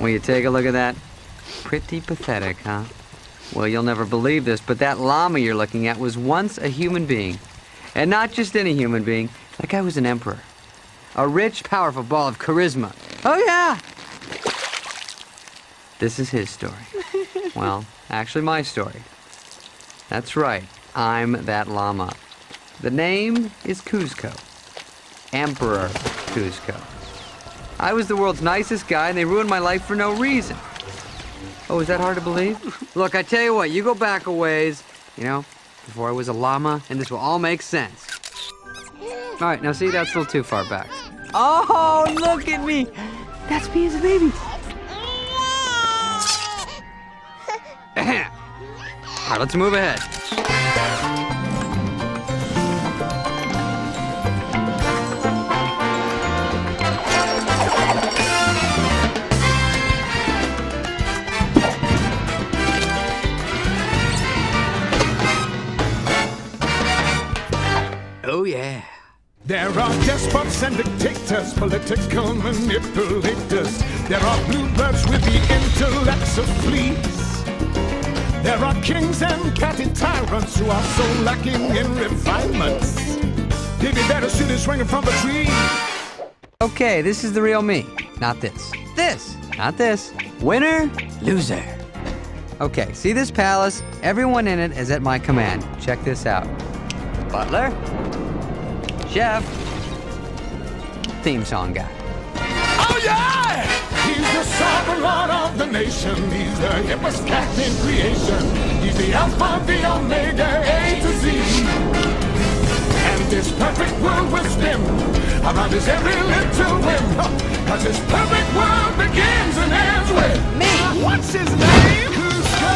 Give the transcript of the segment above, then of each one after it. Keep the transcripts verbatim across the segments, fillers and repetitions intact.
Will you take a look at that? Pretty pathetic, huh? Well, you'll never believe this, but that llama you're looking at was once a human being. And not just any human being. That guy was an emperor. A rich, powerful ball of charisma. Oh, yeah! This is his story. Well, actually my story. That's right. I'm that llama. The name is Kuzco. Emperor Kuzco. I was the world's nicest guy, and they ruined my life for no reason. Oh, is that hard to believe? Look, I tell you what, you go back a ways, you know, before I was a llama, and this will all make sense. All right, now see, that's a little too far back. Oh, look at me. That's me as a baby. All right, let's move ahead. Oh, yeah. There are despots and dictators, political manipulators. There are bluebirds with the intellects of fleas. There are kings and catty tyrants who are so lacking in refinements. They'd be better suited swinging from the tree. Okay, this is the real me. Not this. This. Not this. Winner, loser. Okay, see this palace? Everyone in it is at my command. Check this out. Butler. Chef. Theme song guy. Oh, yeah! He's the sovereign lord of the nation. He's the hippest cat in creation. He's the alpha, the omega, A to Z. And this perfect world will spin around his every little whim. Cause this perfect world begins and ends with me. What's his name? Kuzco!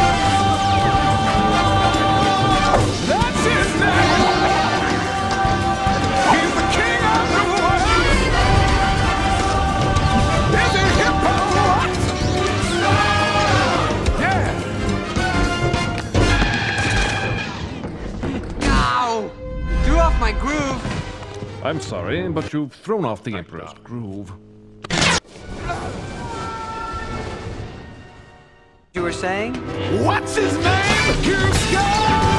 That's his name! He's the king of the world! Is he hippo what? Yeah! Ow! Threw off my groove. I'm sorry, but you've thrown off the Emperor's groove. You were saying? What's his name? Kuzco!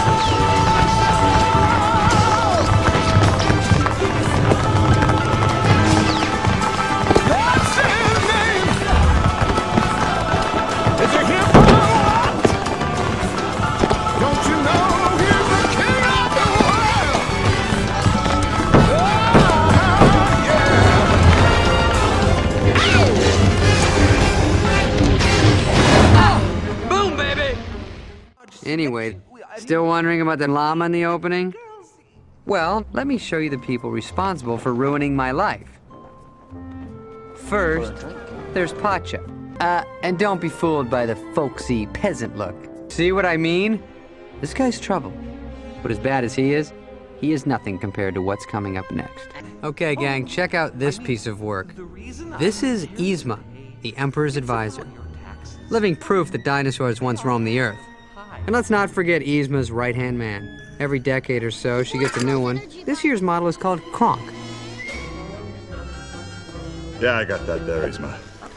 Anyway, still wondering about the llama in the opening? Well, let me show you the people responsible for ruining my life. First, there's Pacha. Uh, and don't be fooled by the folksy peasant look. See what I mean? This guy's trouble. But as bad as he is, he is nothing compared to what's coming up next. Okay, gang, check out this piece of work. This is Yzma, the Emperor's advisor. Living proof that dinosaurs once roamed the earth. And let's not forget Yzma's right-hand man. Every decade or so, she gets a new one. This year's model is called Kronk. Yeah, I got that there, Yzma.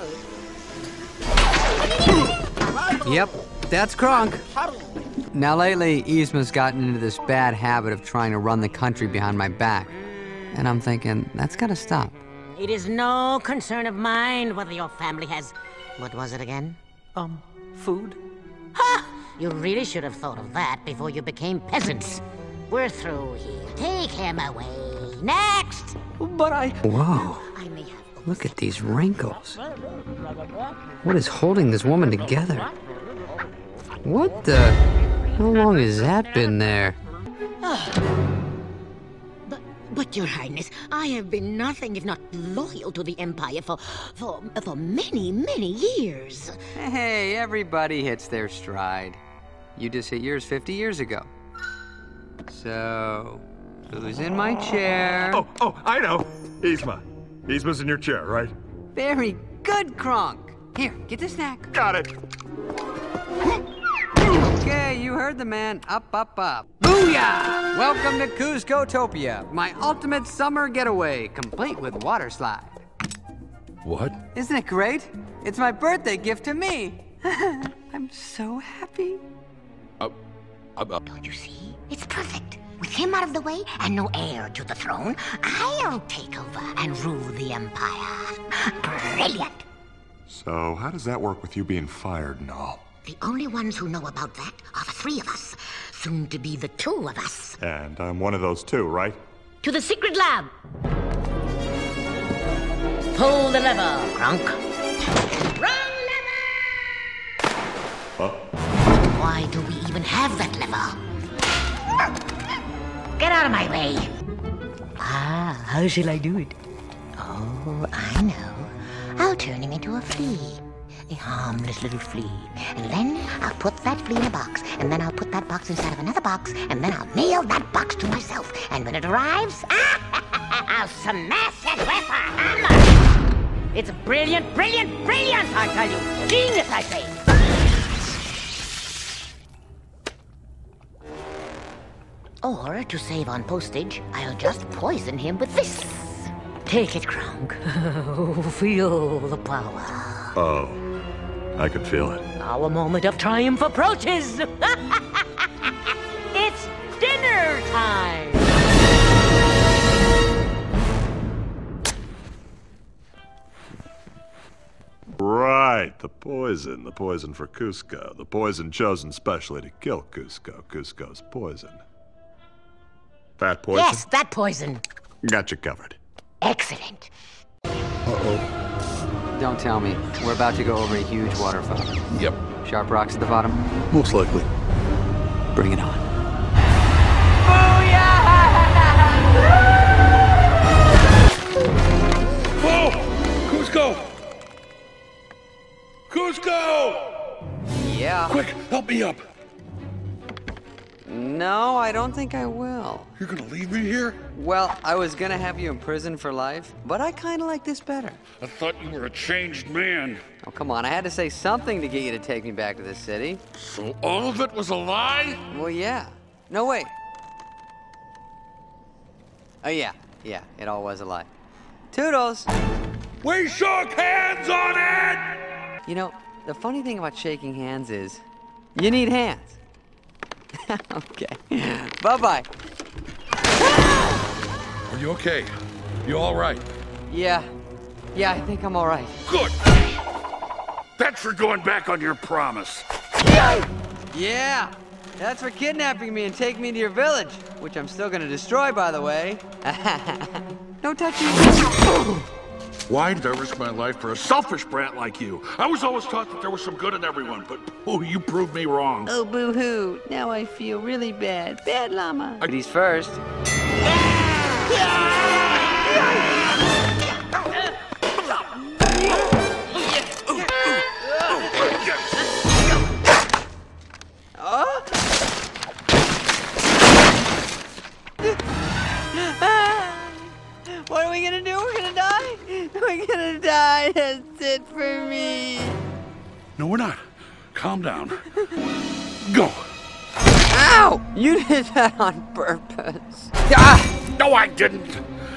Yep, that's Kronk. Now lately, Yzma's gotten into this bad habit of trying to run the country behind my back. And I'm thinking, that's gotta stop. It is no concern of mine whether your family has... What was it again? Um, food? Ha! You really should have thought of that before you became peasants. We're through here. Take him away. Next! But I... Whoa. I may have... Look at these wrinkles. What is holding this woman together? What the... How long has that been there? But, but, Your Highness, I have been nothing if not loyal to the Empire for, for, for many, many years. Hey, everybody hits their stride. You just hit yours fifty years ago. So, who's in my chair? Oh, oh, I know. Yzma. Yzma's in your chair, right? Very good, Kronk. Here, get the snack. Got it. Okay, you heard the man. Up, up, up. Booyah! Welcome to Kuzcotopia, my ultimate summer getaway, complete with water slide. What? Isn't it great? It's my birthday gift to me. I'm so happy. Uh, uh, uh. Don't you see? It's perfect. With him out of the way and no heir to the throne, I'll take over and rule the Empire. Brilliant. So, how does that work with you being fired and all? The only ones who know about that are the three of us, soon to be the two of us. And I'm one of those two, right? To the secret lab. Pull the lever, Kronk. Wrong lever! Huh? Why do we even have that lever? Get out of my way! Ah, how shall I do it? Oh, I know. I'll turn him into a flea. A harmless little flea. And then I'll put that flea in a box. And then I'll put that box inside of another box. And then I'll nail that box to myself. And when it arrives, I'll smash it with a hammer! It's brilliant, brilliant, brilliant, I tell you! Genius, I say! Or, to save on postage, I'll just poison him with this. Take it, Kronk. Feel the power. Oh, I could feel it. Our moment of triumph approaches. It's dinner time. Right, the poison. The poison for Kuzco. The poison chosen specially to kill Kuzco. Kuzco's poison. That poison? Yes, that poison. Got you covered. Excellent. Uh-oh. Don't tell me. We're about to go over a huge waterfall. Yep. Sharp rocks at the bottom. Most likely. Bring it on. Whoa! Kuzco! Kuzco! Yeah. Quick, help me up. No, I don't think I will. You're gonna leave me here? Well, I was gonna have you in prison for life, but I kinda like this better. I thought you were a changed man. Oh, come on, I had to say something to get you to take me back to the city. So all of it was a lie? Well, yeah. No, wait. Oh, yeah. Yeah, it all was a lie. Toodles! We shook hands on it! You know, the funny thing about shaking hands is you need hands. Okay. Bye-bye. Are you okay? You all right? Yeah. Yeah, I think I'm all right. Good. That's for going back on your promise. Yeah. That's for kidnapping me and taking me to your village, which I'm still gonna destroy, by the way. No touching. Why did I risk my life for a selfish brat like you? I was always taught that there was some good in everyone, but oh, you proved me wrong. Oh, boo-hoo. Now I feel really bad. Bad llama. But he's first. What are we gonna do? We're gonna die? We're gonna die. That's it for me. No, we're not. Calm down. Go. Ow! You did that on purpose. Ah! No, I didn't.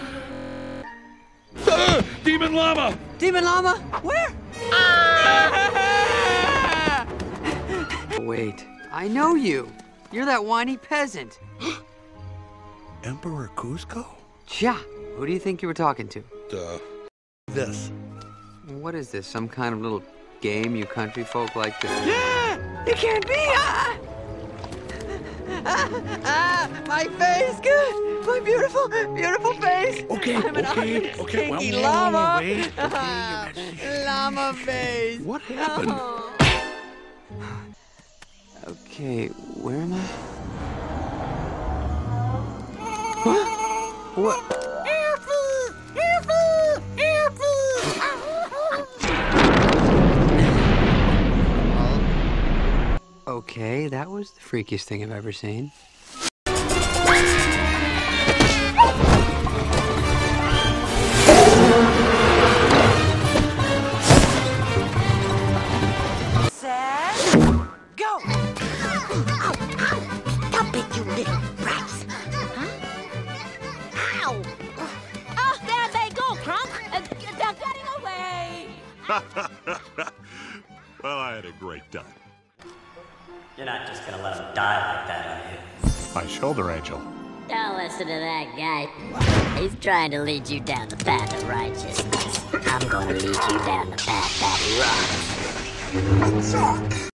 Uh, Demon Llama! Demon Llama? Where? Ah! Wait, I know you. You're that whiny peasant. Emperor Kuzco? Cha, who do you think you were talking to? Uh, this. What is this, some kind of little game you country folk like to... It can't be! Ah! Ah, ah, my face, good! My beautiful, beautiful face! Okay, I'm an okay, honest, okay, well, stinky whoa, llama! wait, okay, Ah, Your Majesty. llama face! What happened? Oh. Okay, where am I? Huh? What? Okay, that was the freakiest thing I've ever seen. Set, go! Ow, ow! Stop it, you little brats! Huh? Ow! Oh, there they go, Kronk! Uh, they're getting away! Well, I had a great time. You're not just gonna let him die like that, are you? My shoulder angel. Don't listen to that guy. He's trying to lead you down the path of righteousness. I'm gonna lead you down the path that rocks.